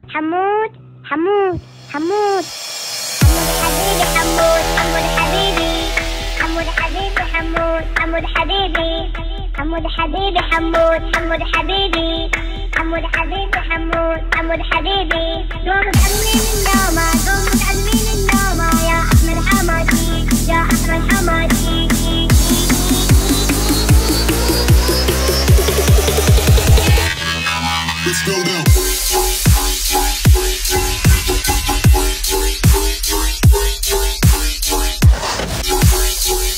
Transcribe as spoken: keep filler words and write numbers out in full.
حمود حمود حمود حمود حبيبي حمود حمود حبيبي حمود حبيبي حمود حمود حبيبي حمود حبيبي حمود حمود حبيبي حمود حبيبي حمود حمود حبيبي قوم متأمين النومة قوم متأمين النومة يا أحمد حمادي يا أحمد حمادي Let's go now.